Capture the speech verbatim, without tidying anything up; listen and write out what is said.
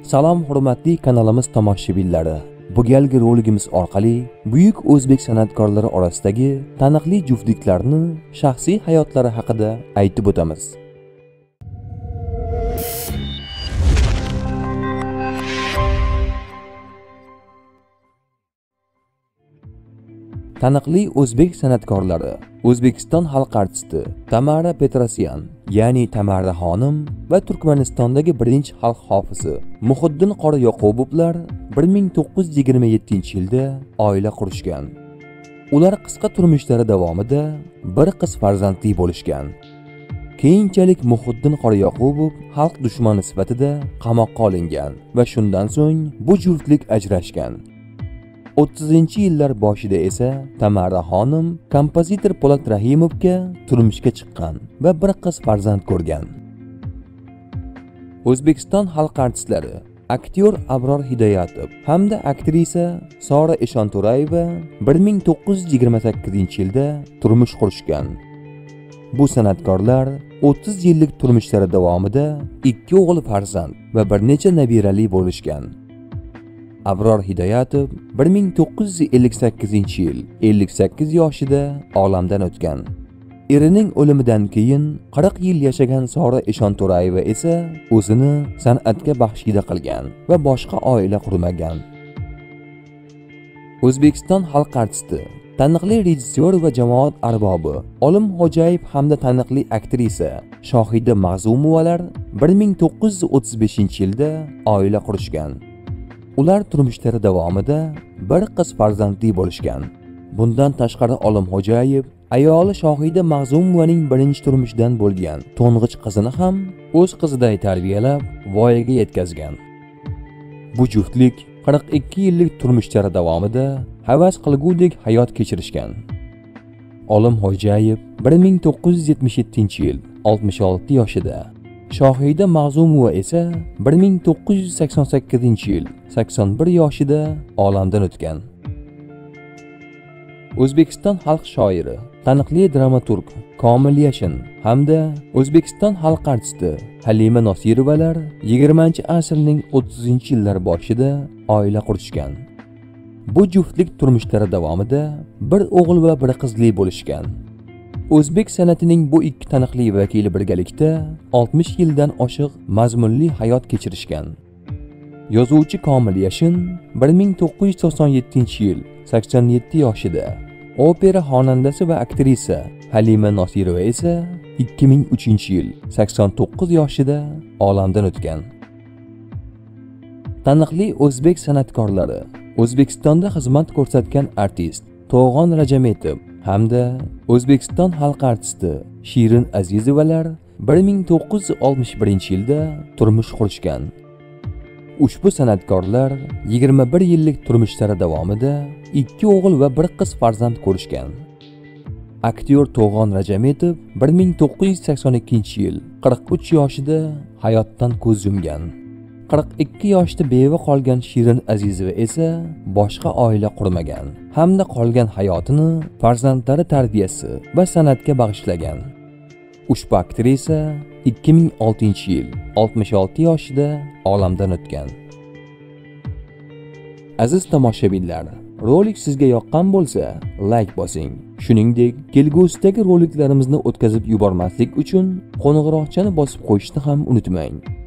Salom hurmatli kanalimiz tomoshabinlari. Bu galgi roligimiz orqali buyuk o'zbek san'atkorlari orasidagi taniqli juftliklarni shaxsiy hayotlari haqida aytib o'tamiz. Taniqli o'zbek san'atkorlari O'zbekiston xalq artisti Tamara Petrosyan, ya'ni Tamara xonim va Turkmanistondagi birinchi xalq hofizi Muhiddin Qori Yoqubovlar bir ming to'qqiz yuz yigirma yettinchi yilda oila qurishgan. Ular qisqa turmushlari davomida bir qiz farzandli bo'lishgan. Keyinchalik Muhiddin Qori Yoqubov xalq dushmani sifatida qamoqqa olingan va shundan so'ng bu juftlik ajrashgan. o'ttizinchi yillar boshida esa Tamara xonim kompozitor Po'lat Rahimovga turmushga chiqqan va bir qiz farzand ko'rgan. O'zbekiston xalq artistlari aktyor Abror Hidoyatov hamda aktrisa Sora Eshonto'rayeva bir ming to'qqiz yuz yigirma sakkizinchi yilda turmush qurishgan. Bu san'atkorlar o'ttiz yillik turmushlari davomida ikki o'g'il farzand va bir necha nabirali bo'lishgan. Abror Hidoyatov bir ming to'qqiz yuz ellik sakkizinchi yil ellik sakkiz yoshida olamdan o'tgan. Erining o'limidan keyin qirq yil yashagan Sora Eshonto'rayeva esa o'zini san'atga baxshida qilgan va boshqa oila qurmagan. O'zbekiston xalq artisti, taniqli rejissyor va jamoat arbobi Olim Xo'jayev hamda taniqli aktrisa Shohida Mag'zumovalar bir ming to'qqiz yuz o'ttiz beshinchi yilda oila qurishgan. Ular turmushlari davomida bir qiz farzandli bo'lishgan. Bundan tashqari Olim Xo'jayev ayoli Shohida Mag'zumovaning birinchi turmushidan bo'lgan to'ng'ich qizini ham o'z qiziday tarbiyalab, voyaga yetkazgan. Bu juftlik qirq ikki yillik turmushlari davomida havas qilgudek hayot kechirishgan. Olim Xo'jayev bir ming to'qqiz yuz yetmish yettinchi yil oltmish olti yoshida, Shohida Mag'zumova esa bir ming to'qqiz yuz sakson sakkizinchi yil sakson bir yoshida olamdan o'tgan. O'zbekiston xalq shoiri, taniqli dramaturg Komil Yashin hamda O'zbekiston xalq artisti Halima Nosirovalar yigirmanchi asrning o'ttizinchi yillar boshida oila qurishgan. Bu juftlik turmushlari davomida bir o'g'il va bir qizli bo'lishgan. O'zbek san'atining bu ikki taniqli vakili birgalikda oltmish yildan oshiq mazmunli hayot kechirishgan. Yozuvchi Komil Yashin bir ming to'qqiz yuz to'qson yettinchi yil sakson yetti yoshida, opera xonandasi va aktrisa Halima Nosirova esa ikki ming uchinchi yil sakson to'qqiz yoshida olamdan o'tgan. Taniqli o'zbek san'atkorlari O'zbekistonda xizmat ko'rsatgan artist To'g'on Rajametov hamda O'zbekiston xalq artisti Shirin Azizovalar bir ming to'qqiz yuz oltmish birinchi yilda turmush qurishgan. Ushbu san'atkorlar yigirma bir yillik turmushlari davomida ikki o'g'il va bir qiz farzand ko'rishgan. Aktyor To'g'on Rajametov bir ming to'qqiz yuz sakson ikkinchi yil qirq uch yoshida hayotdan ko'z yumgan. qirq ikki yoshda beva qolgan Shirin Azizova esa boshqa oila qurmagan hamda qolgan hayotini farzandlari tarbiyasi va san'atga bag'ishlagan. Ushbu aktrisa ikki ming oltinchi yil oltmish olti yoshida olamdan o'tgan. Aziz tomoshabinlar, rolik sizga yoqqan bo'lsa, like bosing. Shuningdek, kelgusidagi roliklarimizni o'tkazib yubormaslik uchun qo'ng'iroqchani bosib qo'yishni ham unutmang.